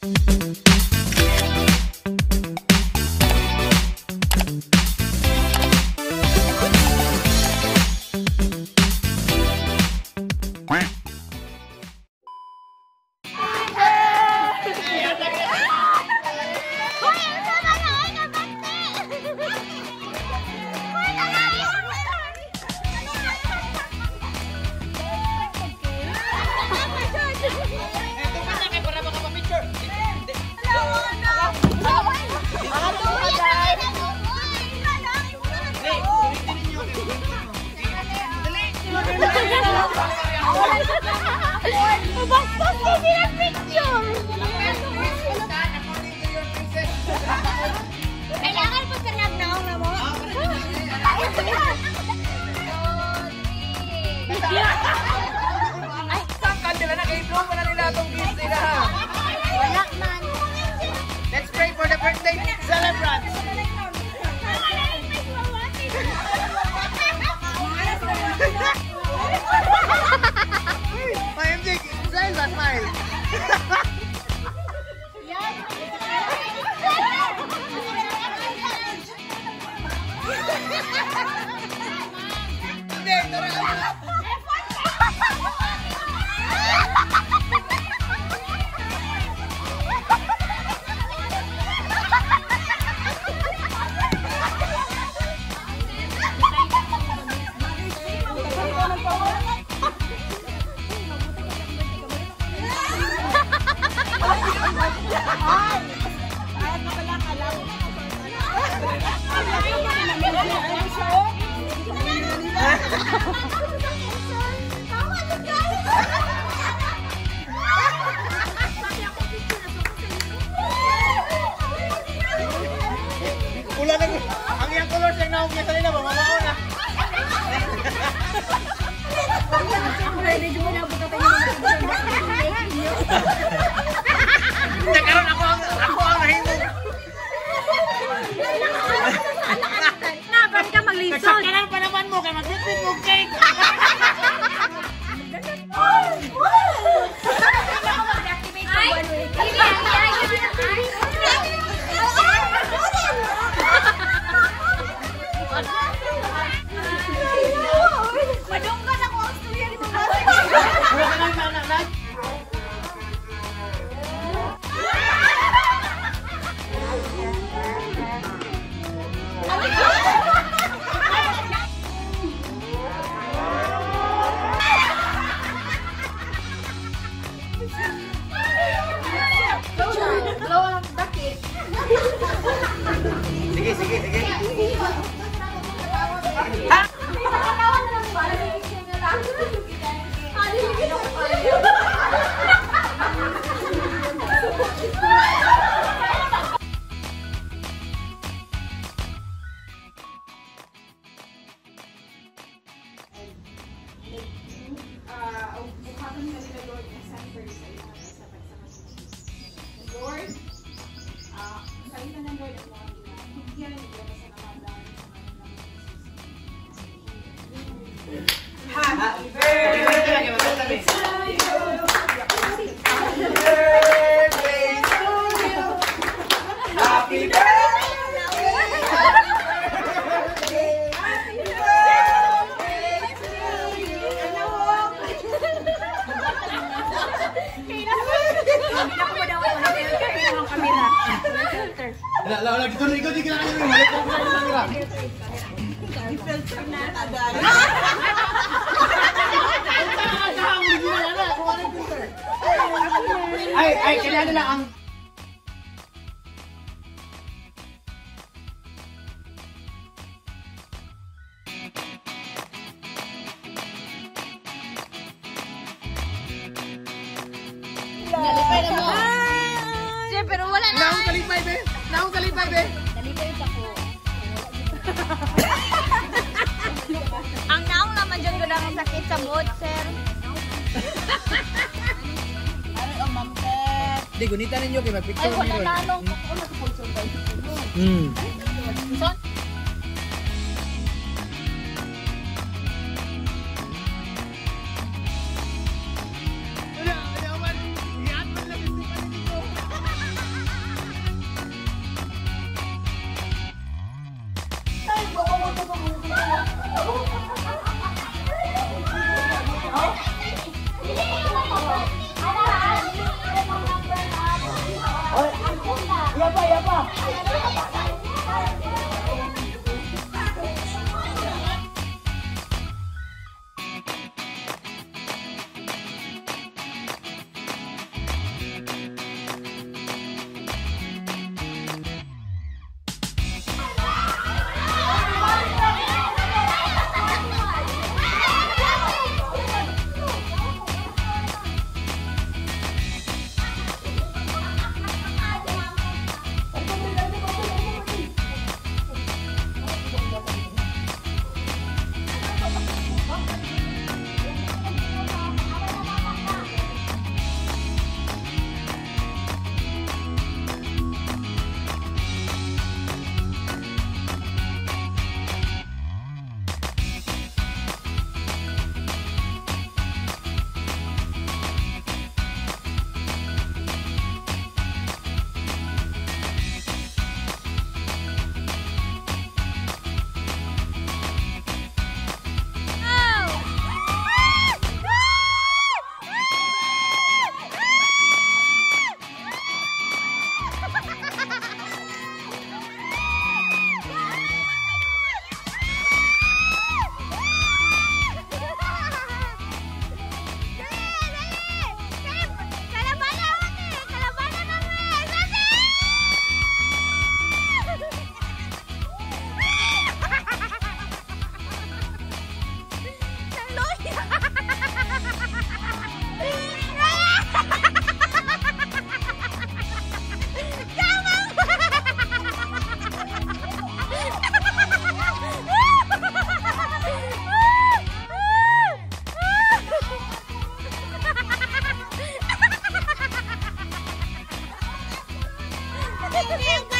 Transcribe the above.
Bastos ko sila picture! Kailangan po sarap na ako na mo? Ay, saan kandila na kayo? Blow pa na nila itong gift nila ha? Wala man. Let's pray for the birthday celebrants! MJ, smile ba? Smile! Hindi, tara lang! Pula na ang iyang colors yung nahugyat nila, mamamao na. Nagkaroon ako ang nahimog. Napan ka maglisod. Kailan pa naman mo kaya mag-bitbit mo cake. Madunggan ako ang stuya ni Mama. Wala ka nang nanak. Sige, sige, sige. Happy birthday to you. Happy Wala dito na ikaw, di kailangan nyo malik ko sa camera. I-filter na agad. Ay, kailangan na ang... Nalipay na mo. Siya, pero wala na. Naong kalipay, be. Naong kalipay, be. Nalipay pa ko. Ang naong naman dyan ko lang sakit sa mood, sir. Ano ang mamper? Di, gunita ninyo kayo, may picture Ay, wala ninyo. nanong. Ako nag-sponsor tayo. Son? Thank you.